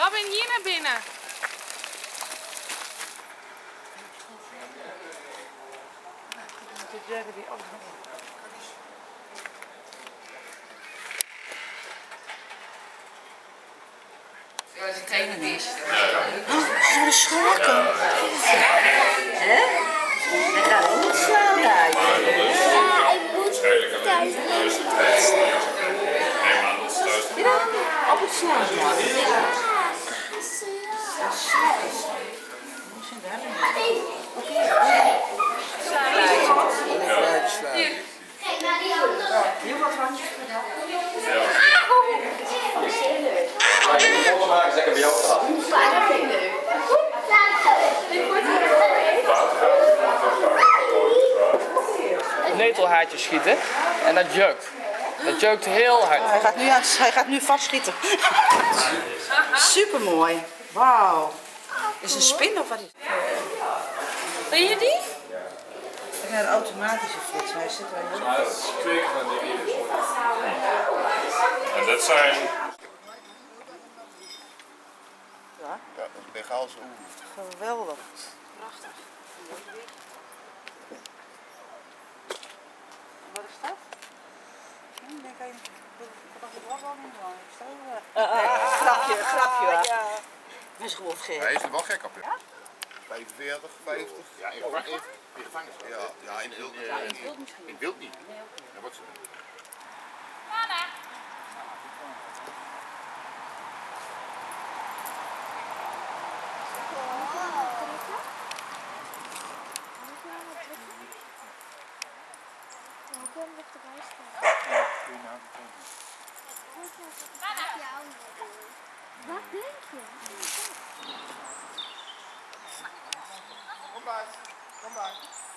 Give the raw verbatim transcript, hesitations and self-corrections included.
Robin, hier naar binnen. Ja, de trainer is. Gaan we schrokken? Hè? Hij gaat niet slaan daar. Ja, ik moet thuis deze Ja, op het slaan. Kijk naar die andere. Heel wat handjes gedaan. Maar ik heb een maken, zeker bij jou gehad. Netelhaartjes schieten en dat jeukt. Dat jeukt heel hard. Hij gaat nu, aan, hij gaat nu vastschieten. Supermooi. Wauw. Is een spin of wat is het? Wil je die? Ja, de automatische flits. Hij zit wel heel... Ja, dat is twee keer van die virus. En dat zijn... Ja, Ja, dat is legaal zo. geweldig. Prachtig. Wat is dat? Ik denk dat je het wel niet doen. Grapje, grapje. Ja. Dat is gewoon gek. Hij is er wel gek op, ja. vijfenveertig, vijftig. Ja, in gevangenis. In gevangenis. Ja, ja, in wild, Ja, in wild misschien. In wild niet. Ja, wat ze... Wat denk je? Kom bij, kom bij.